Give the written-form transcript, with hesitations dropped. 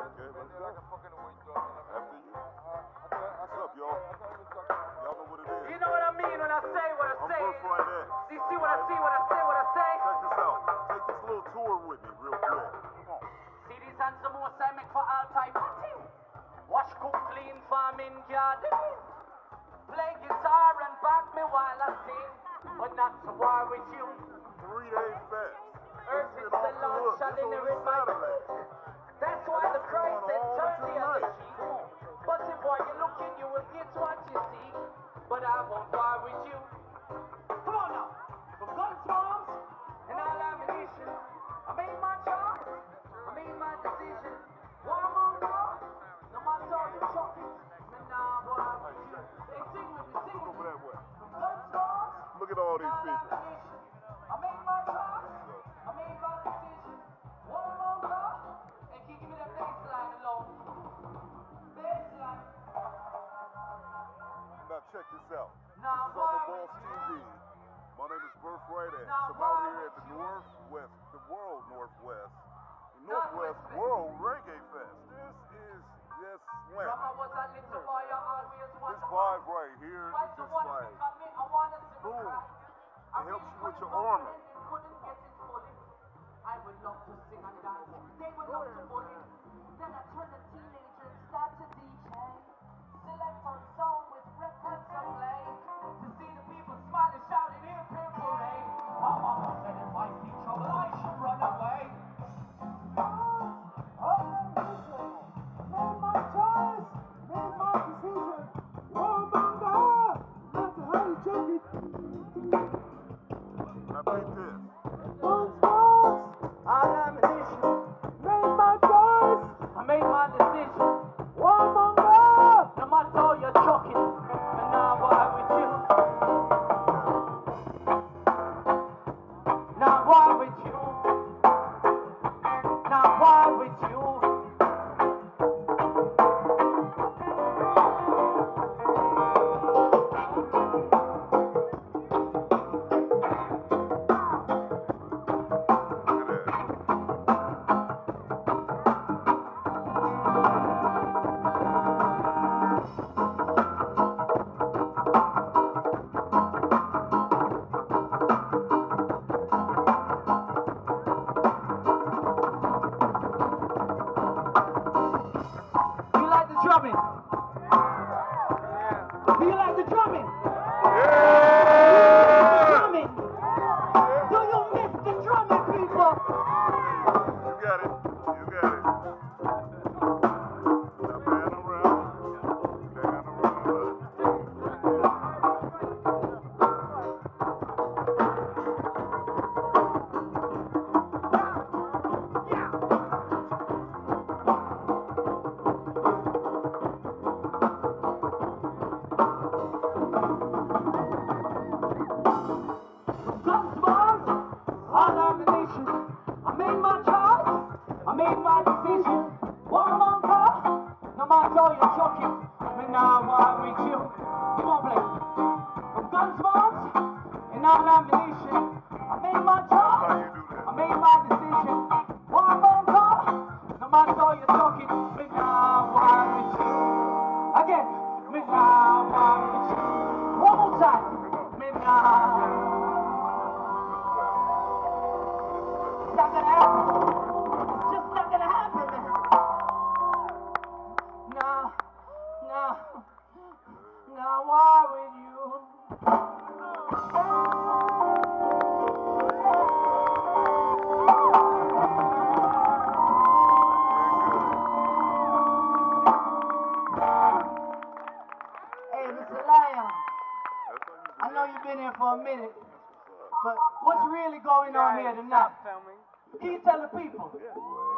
Okay, let's go. After you. What's up, y'all? Y'all know what it is. You know what I mean when I say what I say. I'm Birthright X. Do you see what I see when I say what I say? Check this out. Take this little tour with me real quick. Come on. See these hands the most I make for all type of thing. Wash, cook, clean, farming, gardening. Play guitar and back me while I sing. But not to war with you. 3-day fest. Earth is the Lord shall inherit my Saturday. That's why the Christ said turn the other cheek. But if while you're looking you will get what you seek. But I won't war with you. Come on now. From guns, bombs, and all ammunition. I made my choice. I made my decision. War on God. No matter how you chuck it. And now war with you. Hey, sing with me, sing with Over me. that way. From guns, bombs, Look at all and these all people. ammunition. I made my choice. I made my decision. War on God. Hey, can you give me that baseline alone? Baseline. Now check this out. Now This is on the Boss TV. My name is Birthright X. Now I'm out here at the Northwest, the World Northwest, the Northwest Northwest World Reggae Fest. This is just From slam. I was a little boy, I always was This vibe right here is Twice the just one like, because me, I wanna see me boom. cry. I It helps really you with couldn't your armor. comprehend it, couldn't get it fully. I would love to sing and dance. They would love to bully. Then I turned a teenager and start to DJ. Select on song with records to play. To see the people smiling, shouting, here come parade. My mama said it might be trouble, I should run away. Now beat this. All ammunition. I made my decision. No matter how you're chucking, and now why with you? Now why with you? Now why with you? Look at that. Do you like the drumming? Do you like the drumming? Yeah! Drumming. Do you miss the drumming, people? You got it. You got it. Now pan around. Pan around. Guns, bombs, all ammunition. I made my choice. I made my decision. One more call. No matter how you're joking. Me now war with you. Come on, play. From guns, bombs, and all ammunition. I made my choice. How you do that? I made my decision. One more call. No matter how you're joking. Me now war with you. Again. Me now war with you. One more time. Me now. It's not gonna happen. It's just not gonna happen, man. Nah, nah, nah, why with you? Hey, Mr. Lion, I know you've been here for a minute, but what's really going on here tonight? Can you tell the people?